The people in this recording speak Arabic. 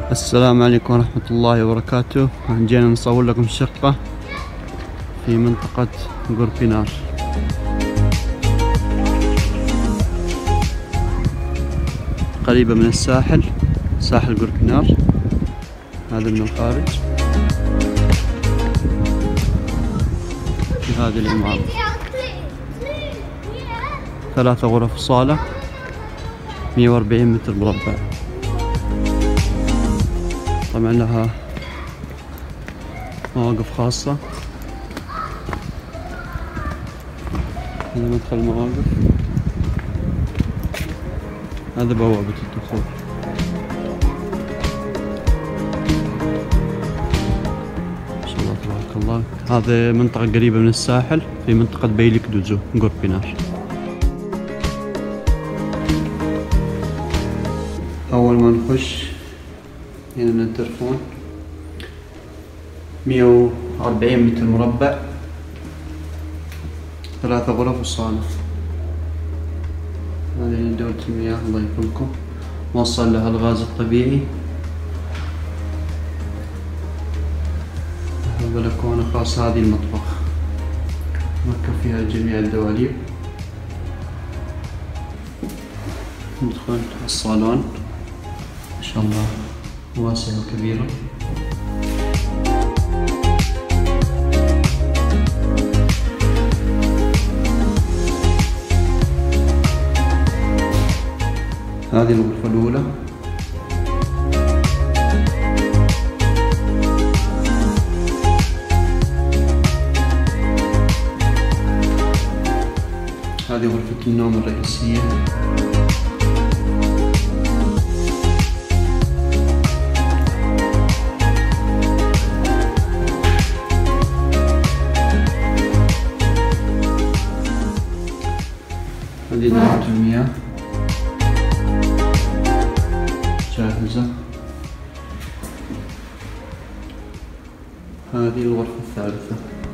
السلام عليكم ورحمة الله وبركاته. جينا نصور لكم شقة في منطقة غوربينار. قريبة من الساحل، ساحل غوربينار. هذا من الخارج. في هذه العمارة 3 غرف وصالة، 140 متر مربع. طبعا لها مواقف خاصة. هذا مدخل المواقف، هذا بوابة الدخول. ما شاء الله تبارك الله. هذه منطقة قريبة من الساحل، في منطقة بيليكدوزو غوربينار. أول ما نخش هنا من التلفون 140 متر مربع، 3 غرف وصالة. هذه دورة المياه الله يكرمكم، موصل لها الغاز الطبيعي. بلكونة خاصة. هذه المطبخ مركب فيها جميع الدواليب. ندخل الصالون، ما شاء الله واسع وكبيرة. هذه الغرفة الأولى. هذه غرفة النوم الرئيسية. هذه دورة المياه جاهزة. هذه الغرفة الثالثة.